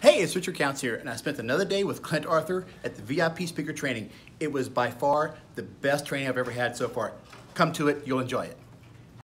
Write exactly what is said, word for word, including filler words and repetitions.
Hey, it's Richard Counts here, and I spent another day with Clint Arthur at the V I P speaker training. It was by far the best training I've ever had so far. Come to it, you'll enjoy it.